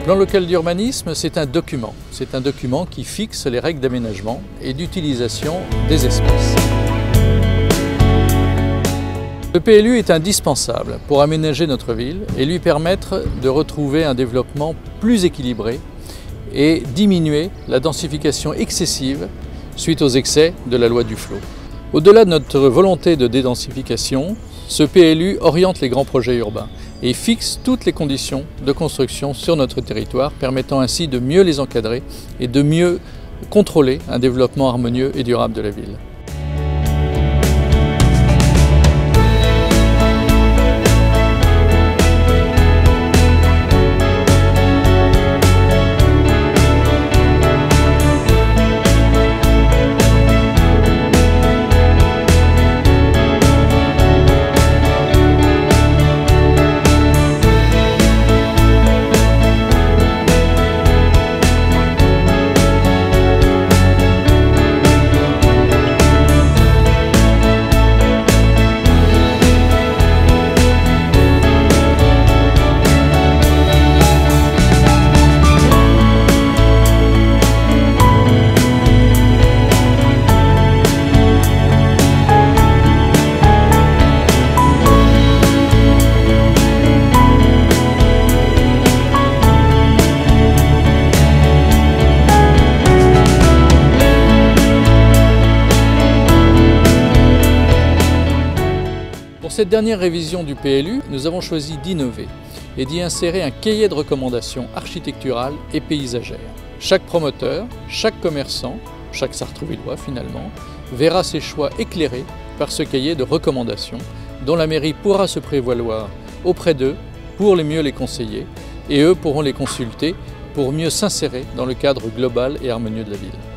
Plan local d'urbanisme, c'est un document. C'est un document qui fixe les règles d'aménagement et d'utilisation des espaces. Le PLU est indispensable pour aménager notre ville et lui permettre de retrouver un développement plus équilibré et diminuer la densification excessive suite aux excès de la loi Duflot. Au-delà de notre volonté de dédensification, ce PLU oriente les grands projets urbains et fixe toutes les conditions de construction sur notre territoire, permettant ainsi de mieux les encadrer et de mieux contrôler un développement harmonieux et durable de la ville. Pour cette dernière révision du PLU, nous avons choisi d'innover et d'y insérer un cahier de recommandations architecturales et paysagères. Chaque promoteur, chaque commerçant, chaque Sartrouvillois finalement, verra ses choix éclairés par ce cahier de recommandations dont la mairie pourra se prévaloir auprès d'eux pour mieux les conseiller et eux pourront les consulter pour mieux s'insérer dans le cadre global et harmonieux de la ville.